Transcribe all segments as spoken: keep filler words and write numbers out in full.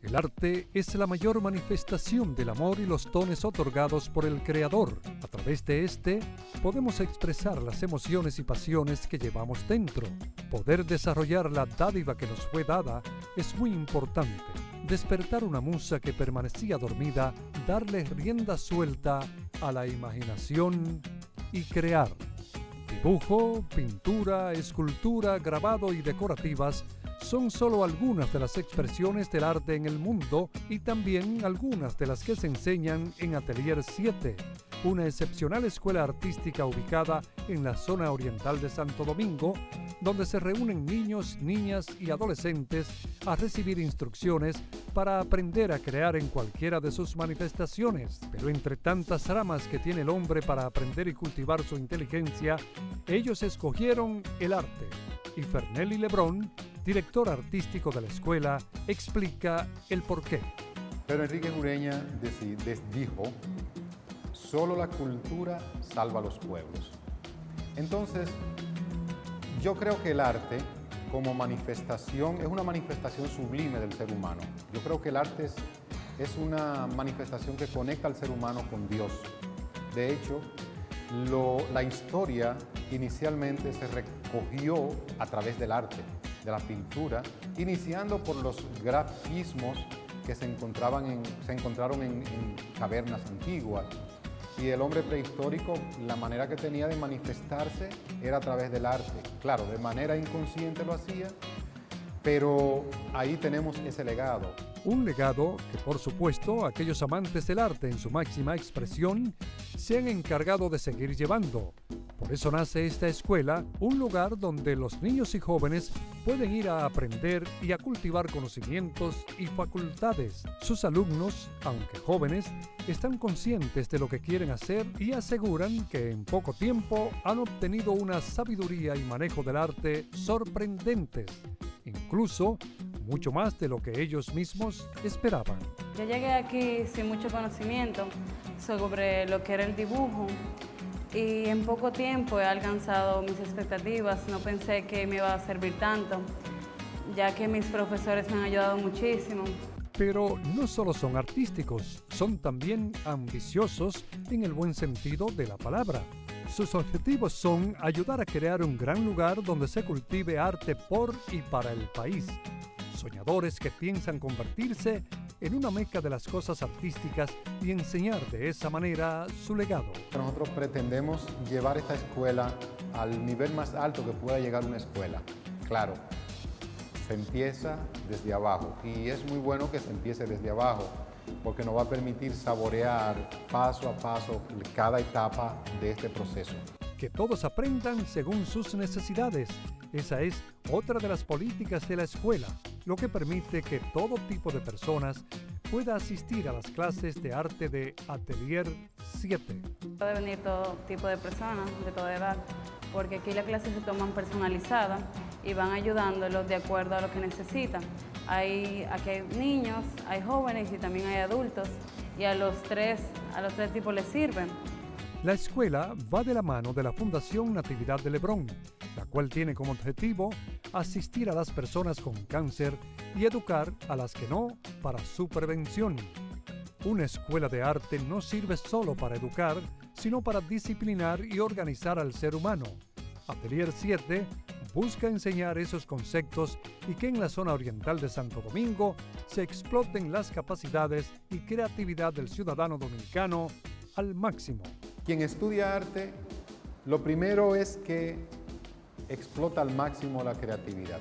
El arte es la mayor manifestación del amor y los dones otorgados por el Creador. A través de este, podemos expresar las emociones y pasiones que llevamos dentro. Poder desarrollar la dádiva que nos fue dada es muy importante. Despertar una musa que permanecía dormida, darle rienda suelta a la imaginación y crear. Dibujo, pintura, escultura, grabado y decorativas son solo algunas de las expresiones del arte en el mundo y también algunas de las que se enseñan en Atelier siete, una excepcional escuela artística ubicada en la zona oriental de Santo Domingo, donde se reúnen niños, niñas y adolescentes a recibir instrucciones para aprender a crear en cualquiera de sus manifestaciones. Pero entre tantas ramas que tiene el hombre para aprender y cultivar su inteligencia, ellos escogieron el arte. Y Fernelly Lebrón, director artístico de la escuela, explica el porqué. Pedro Enrique Ureña dijo: solo la cultura salva a los pueblos. Entonces, yo creo que el arte, como manifestación, es una manifestación sublime del ser humano. Yo creo que el arte es, es una manifestación que conecta al ser humano con Dios. De hecho, lo, la historia inicialmente se recogió a través del arte, de la pintura, iniciando por los grafismos que se, encontraban en, se encontraron en, en cavernas antiguas. Y el hombre prehistórico, la manera que tenía de manifestarse era a través del arte. Claro, de manera inconsciente lo hacía, pero ahí tenemos ese legado. Un legado que, por supuesto, aquellos amantes del arte en su máxima expresión se han encargado de seguir llevando. Por eso nace esta escuela, un lugar donde los niños y jóvenes pueden ir a aprender y a cultivar conocimientos y facultades. Sus alumnos, aunque jóvenes, están conscientes de lo que quieren hacer y aseguran que en poco tiempo han obtenido una sabiduría y manejo del arte sorprendentes, incluso mucho más de lo que ellos mismos esperaban. Yo llegué aquí sin mucho conocimiento sobre lo que era el dibujo y en poco tiempo he alcanzado mis expectativas. No pensé que me iba a servir tanto, ya que mis profesores me han ayudado muchísimo. Pero no solo son artísticos, son también ambiciosos en el buen sentido de la palabra. Sus objetivos son ayudar a crear un gran lugar donde se cultive arte por y para el país. Soñadores que piensan convertirse en una meca de las cosas artísticas y enseñar de esa manera su legado. Nosotros pretendemos llevar esta escuela al nivel más alto que pueda llegar una escuela. Claro, se empieza desde abajo y es muy bueno que se empiece desde abajo porque nos va a permitir saborear paso a paso cada etapa de este proceso. Que todos aprendan según sus necesidades. Esa es otra de las políticas de la escuela, lo que permite que todo tipo de personas pueda asistir a las clases de arte de Atelier siete. Puede venir todo tipo de personas, de toda edad, porque aquí las clases se toman personalizadas y van ayudándolos de acuerdo a lo que necesitan. Hay, aquí hay niños, hay jóvenes y también hay adultos, y a los tres, a los tres tipos les sirven. La escuela va de la mano de la Fundación Natividad de Lebrón, la cual tiene como objetivo asistir a las personas con cáncer y educar a las que no para su prevención. Una escuela de arte no sirve solo para educar, sino para disciplinar y organizar al ser humano. Atelier siete busca enseñar esos conceptos y que en la zona oriental de Santo Domingo se exploten las capacidades y creatividad del ciudadano dominicano al máximo. Quien estudia arte, lo primero es que explota al máximo la creatividad.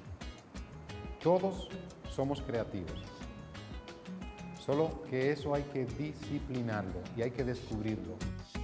Todos somos creativos, solo que eso hay que disciplinarlo y hay que descubrirlo.